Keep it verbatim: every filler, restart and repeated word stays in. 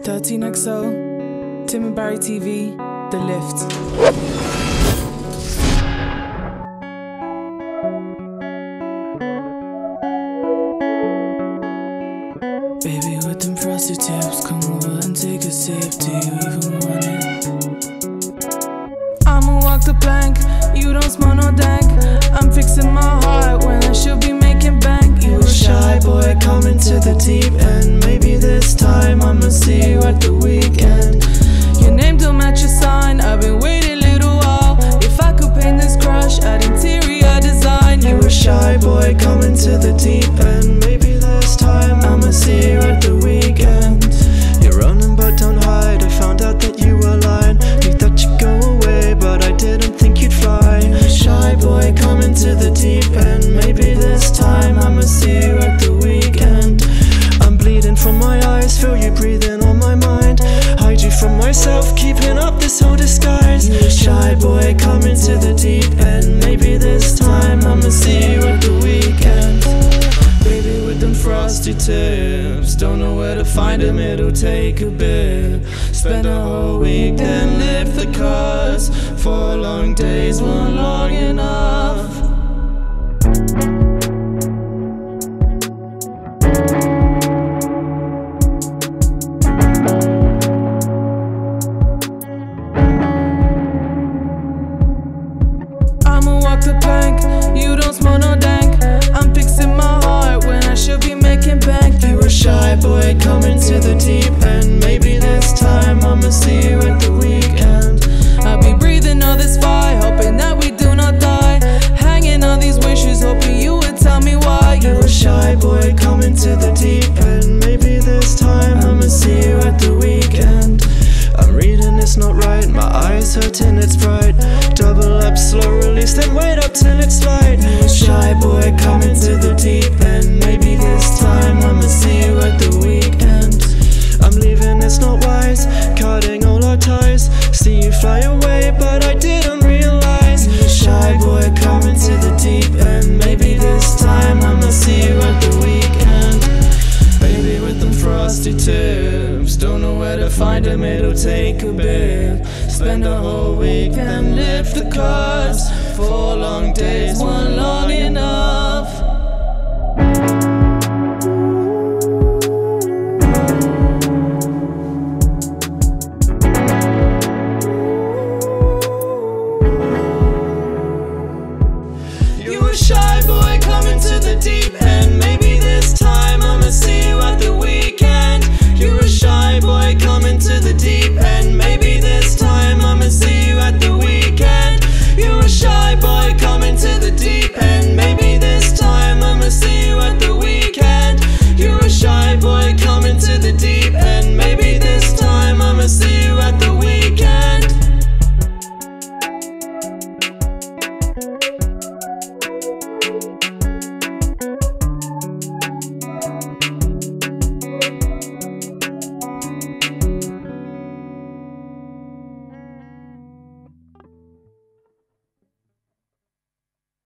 thirteen X O, Tim and Barry T V, The Lift. Baby with them frosted tips, come over and take a sip. Do you even want it? I'ma walk the plank, you don't smell no dank. I'm fixing my heart when I should be making bank. You a shy boy coming to the deep end. Maybe this time I'ma see you at the weekend. Your name don't match your sign, I've been waiting a little while. If I could paint this crush, add interior design. You a shy boy coming to the deep end. Maybe this time I'ma see you at the weekend. You're running but don't hide, I found out that you were lying. You thought you'd go away, but I didn't think you'd fly. Shy boy coming to the deep end. Maybe this time I'ma see you at the weekend. I'm bleeding from my eyes, feel you breathing on my mind. Hide you from myself, keeping up this whole disguise. Shy boy coming to the deep end. Maybe this time I'ma see you at the weekend. Baby with them frosty tips, don't know where to find them, it'll take a bit. Spend a whole week, then lift the cars. Four long days weren't long enough. I'ma walk the plank, you don't smell no dank. I'm fixing my heart when I should be making bank. You a shy boy coming to the deep end. Maybe this time I'ma see you at the weekend. I'll be breathing all this fire, hoping that we do not die. Hanging on these wishes, hoping you would tell me why. You a shy boy coming to the deep end. Maybe this time I'ma see you at the weekend. I'm reading it's not right, my eyes hurting, it's bright. Double up, slow release, then wait up till it's light. Shy boy coming to the deep end. Maybe this time I'ma see you at the weekend. I'm leaving, it's not wise, cutting all our ties. See you fly away, but I didn't realize. Shy boy coming to the deep end. Maybe this time I'ma see you at the weekend. Baby with them frosty tips, don't know where to find them, it'll take a bit. Spend a whole week and lift the cars. Four long days weren't long enough.